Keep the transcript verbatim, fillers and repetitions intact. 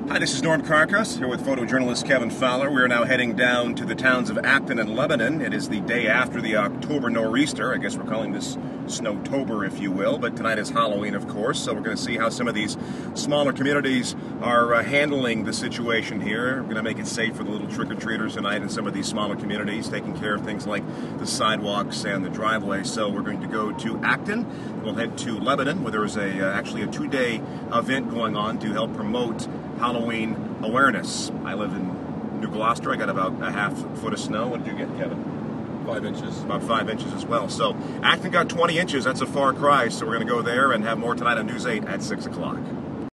Hi, this is Norm Karkos, here with photojournalist Kevin Fowler. We are now heading down to the towns of Acton and Lebanon. It is the day after the October nor'easter. I guess we're calling this Snowtober, if you will, but tonight is Halloween, of course, so we're going to see how some of these smaller communities are uh, handling the situation here. We're going to make it safe for the little trick-or-treaters tonight in some of these smaller communities, taking care of things like the sidewalks and the driveways. So we're going to go to Acton. We'll head to Lebanon, where there is a, uh, actually a two-day event going on to help promote Halloween awareness. I live in New Gloucester. I got about a half foot of snow. What did you get, Kevin? Five inches. About five inches as well. So Acton got twenty inches. That's a far cry. So we're going to go there and have more tonight on News eight at six o'clock.